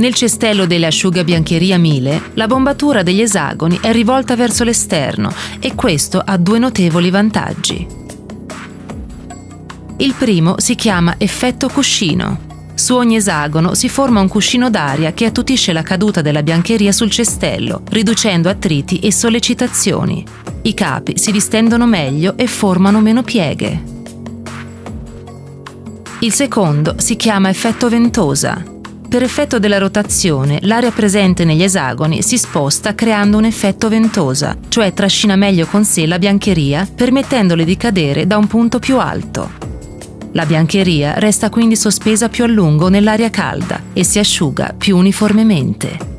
Nel cestello dell'asciugabiancheria Miele, la bombatura degli esagoni è rivolta verso l'esterno e questo ha due notevoli vantaggi. Il primo si chiama effetto cuscino. Su ogni esagono si forma un cuscino d'aria che attutisce la caduta della biancheria sul cestello, riducendo attriti e sollecitazioni. I capi si distendono meglio e formano meno pieghe. Il secondo si chiama effetto ventosa. Per effetto della rotazione, l'aria presente negli esagoni si sposta creando un effetto ventosa, cioè trascina meglio con sé la biancheria, permettendole di cadere da un punto più alto. La biancheria resta quindi sospesa più a lungo nell'aria calda e si asciuga più uniformemente.